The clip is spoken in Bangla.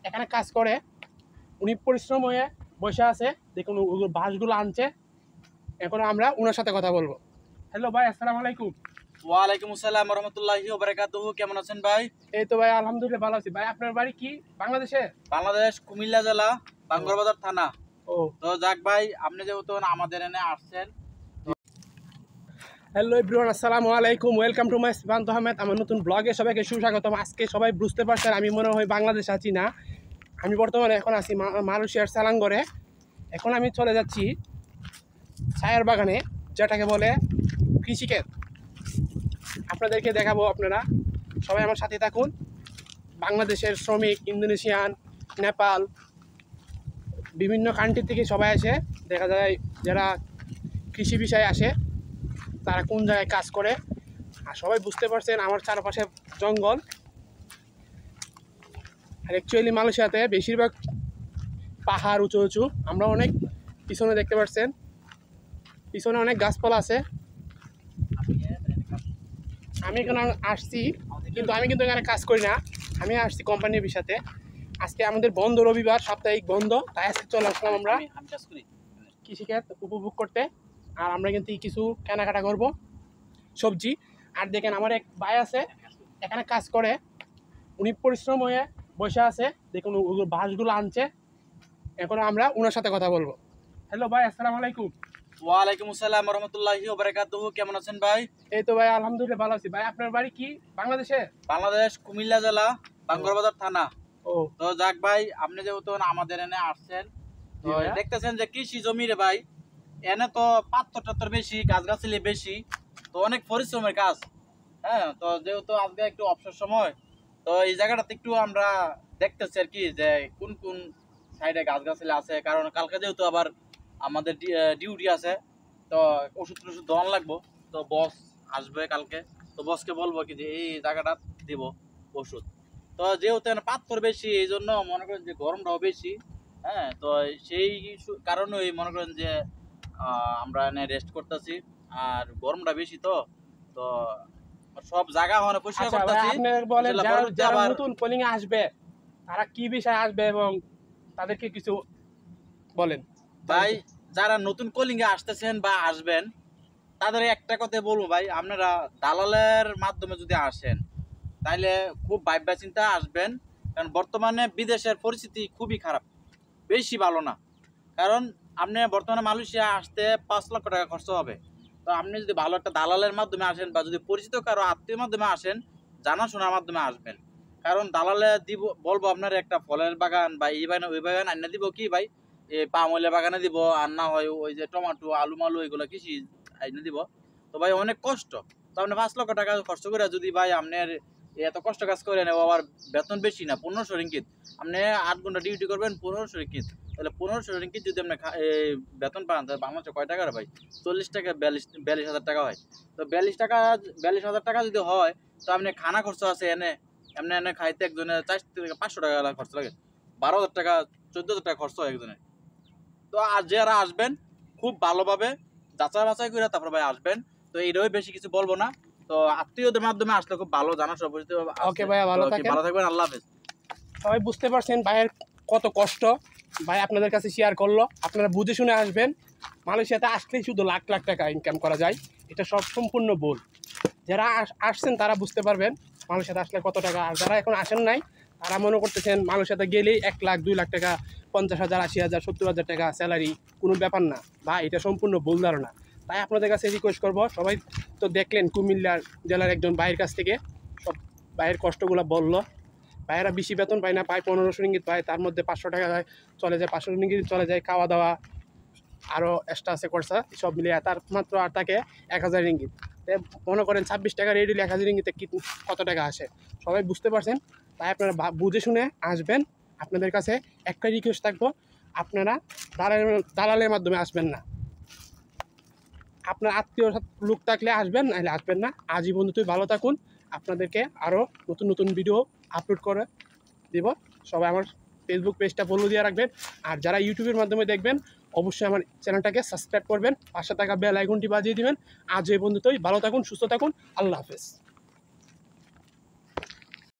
এখানে কাজ করে। উনি পরিশ্রম হয়ে বসে আছে, দেখুন বাঁশগুলো আনছে। এখন আমরা ওনার সাথে কথা বলবো। হ্যালো ভাই, আসসালামু আলাইকুম। ওয়ালাইকুম আসসালাম রহমতুল্লাহি ওয়া বারাকাতুহু। কেমন আছেন ভাই? এই তো ভাই, আলহামদুলিল্লাহ ভালো আছি। ভাই আপনার বাড়ি কি বাংলাদেশে? বাংলাদেশ, কুমিল্লা জেলা, বাঙ্গরবাজার থানা। ও, তো যাক ভাই, আপনি যেহেতু আমাদের এনে আসছেন। হ্যালো এভরিওয়ান, আসসালামু আলাইকুম। ওয়েলকাম টু মাই সিফান্ত আহমেদ। আমার নতুন ব্লগে সবাইকে সুস্বাগতম। আজকে সবাই বুঝতে পারছেন আমি মনে হয় বাংলাদেশ আছি না, আমি বর্তমানে এখন আছি মালয়েশিয়ার সালাঙ্গরে। এখন আমি চলে যাচ্ছি চায়ের বাগানে, যেটাকে বলে কৃষিক্ষেত। আপনাদেরকে দেখাবো, আপনারা সবাই আমার সাথে থাকুন। বাংলাদেশের শ্রমিক, ইন্দোনেশিয়ান, নেপাল, বিভিন্ন কান্ট্রি থেকে সবাই আসে। দেখা যায় যারা কৃষি বিষয়ে আসে তারা কোন জায়গায় কাজ করে। আর সবাই বুঝতে পারছেন আমার চারপাশে জঙ্গল। আর অ্যাকচুয়ালি মালয়েশিয়াতে বেশিরভাগ পাহাড় উঁচু উঁচু। আমরা অনেক পিছনে দেখতে পাচ্ছেন, পিছনে অনেক গাছপালা আছে। আমি এখানে আসছি, কিন্তু আমি এখানে কাজ করি না। আমি আসছি কোম্পানির বিষয়তে। আজকে আমাদের বন্ধ, রবিবার, সাপ্তাহিক বন্ধ, তাই আজকে চলে আসলাম আমরা কৃষিক্ষেত উপভোগ করতে। আর আমরা কিন্তু কিছু কেনাকাটা করব, সবজি। আর দেখেন আমার এক ভাই আছে, এখানে কাজ করে। উনি পরিশ্রম হয়ে বসে আছে, দেখুন বাঁশগুলো আনছে। এখন আমরা ওনার সাথে কথা বলবো। হ্যালো ভাই, আসসালামু আলাইকুম। ওয়ালাইকুম আসসালাম রহমতুল্লাহি ওয়া বারাকাতুহু। কেমন আছেন ভাই? এই তো ভাই, আলহামদুলিল্লাহ ভালো আছি। ভাই আপনার বাড়ি কি বাংলাদেশে? বাংলাদেশ, কুমিল্লা জেলা, বাঙ্গরবাজার থানা। ও, তো যাক ভাই, আপনি যেহেতু আমাদের এনে আসছেন, তো দেখতেছেন যে কৃষি জমি রে ভাই, এনে তো পাথর বেশি, গাছগাছালি বেশি, তো অনেক পরিশ্রমের কাজ। হ্যাঁ, তো যেহেতু আজকে একটু অবসর সময়, তো এই জায়গাটাতে একটু আমরা দেখতেছি আর কি, যে কোন কোন সাইডে গাছগাছালি আছে। কারণ কালকে যেহেতু আবার আমাদের ডিউটি আছে, তো ওষুধ টষুধ দেওয়ান লাগবো। তো বস আসবে কালকে, তো বসকে বলবো কি যে এই জায়গাটা দিব ওষুধ। তো যেহেতু পাথর বেশি, এই জন্য মনে করেন যে গরমটাও বেশি। হ্যাঁ, তো সেই কারণেই মনে করেন যে আমরা এনে রেস্ট করতেছি। আর গরমটা বেশি, তো তো সব জায়গা মানে পরিষ্কার আচ্ছা ভাই, করতেছি। আপনি বলেন যারা আবার নতুন কলিং এ আসবে তারা কি বিষয়ে আসবে এবং তাদেরকে কিছু বলেন ভাই, যারা নতুন কলিং এ আসতেছেন বা আসবেন, তাদের একটা কথা বলবো ভাই, আপনারা দালালের মাধ্যমে যদি আসেন তাইলে খুব ভাবনা চিন্তা আসবেন। কারণ বর্তমানে বিদেশের পরিস্থিতি খুবই খারাপ, বেশি ভালো না। কারণ আপনি বর্তমানে মালয়েশিয়া আসতে 5 লক্ষ টাকা খরচ হবে। তো আপনি যদি ভালো একটা দালালের মাধ্যমে আসেন বা যদি পরিচিত কারো আত্মীয় মাধ্যমে আসেন, জানাশোনার মাধ্যমে আসবেন। কারণ দালালে দিব বলবো আপনার একটা ফলের বাগান বা এই বাগান ওই বাগান আইনা দিব কি ভাই, এই পামলের বাগানে দিব, আর না হয় ওই যে টমেটো, আলু মালু এগুলো কৃষি আইনা দিব। তো ভাই অনেক কষ্ট। তো আপনি 5 লক্ষ টাকা খরচ করে যদি ভাই আপনার এত কষ্ট কাজ করে নেব, আবার বেতন বেশি না, 1500 রিঙ্গিত। আপনি 8 ঘন্টা ডিউটি করবেন, 1500 রিঙ্গিত। তাহলে 1500 রিঙ্গিত যদি আপনি বেতন পান, তাহলে বাংলাদেশে কয় টাকা ভাই? 40 টাকা, 42,000 টাকা হয়। তো 42,000 টাকা যদি হয়, তো আপনি খানা খরচ আছে এনে, এমনি এনে খাইতে একজনের 4 থেকে 500 টাকা খরচ লাগে। 12,000 টাকা, 14,000 টাকা খরচ হয় একজনের। তো আর যারা আসবেন খুব ভালোভাবে যাচাই বাছাই করে তারপর ভাই আসবেন। তো এইটাই, বেশি কিছু বলবো না। তো আত্মীয়দের মাধ্যমে আসলে খুব ভালো, জানা সব পরিচিত। ওকে ভাইয়া, ভালো থাকেন। ভালো থাকবেন, আল্লাহ হাফেজ। সবাই বুঝতে পারছেন ভাইয়ের কত কষ্ট। ভাই আপনাদের কাছে শেয়ার করলো, আপনারা বুঝে শুনে আসবেন। মালয়েশিয়াতে আসলেই শুধু লাখ লাখ টাকা ইনকাম করা যায়, এটা সব সম্পূর্ণ ভুল। যারা আসছেন তারা বুঝতে পারবেন মালয়েশিয়াতে আসলে কত টাকা। আর যারা এখন আসেন নাই তারা মনে করতেছেন মালয়েশিয়াতে গেলেই 1 লাখ, 2 লাখ টাকা, 50,000, 80,000, 70,000 টাকা স্যালারি, কোনো ব্যাপার না। বা এটা সম্পূর্ণ ভুল ধারণা। তাই আপনাদের কাছে রিকোয়েস্ট করব, সবাই তো দেখলেন কুমিল্লা জেলার একজন ভাইয়ের কাছ থেকে সব ভাইয়ের কষ্টগুলো বললো। ভাইয়েরা বেশি বেতন পায় না, পায় 1500 রিঙ্গিত পায়, তার মধ্যে 500 টাকা চলে যায়, 500 রিঙ্গিত চলে যায় খাওয়া দাওয়া, আরও এক্সট্রা আছে খরচা, সব মিলিয়ে তার মাত্র আর তাকে 1000 রিঙ্গিত। মনে করেন 26 টাকা রেডি 1000 রিঙ্গিতে কত টাকা আসে, সবাই বুঝতে পারছেন। তাই আপনারা বুঝে শুনে আসবেন। আপনাদের কাছে একটা রিকোয়েস্ট থাকবো, আপনারা দালালের মাধ্যমে আসবেন না। আপনার আত্মীয় লোক থাকলে আসবেন, নাহলে আসবেন না। আজই বন্ধুত্বই ভালো থাকুন। আপনাদেরকে আরও নতুন নতুন ভিডিও আপলোড করে দিব। সবাই আমার ফেসবুক পেজটা ফলো দিয়ে রাখবেন। আর যারা ইউটিউবের মাধ্যমে দেখবেন, অবশ্যই আমার চ্যানেলটাকে সাবস্ক্রাইব করবেন, পাশে থাকা বেল আইকনটি বাজিয়ে দিবেন। আজ এই বন্ধুত্বই ভালো থাকুন, সুস্থ থাকুন, আল্লাহ হাফেজ।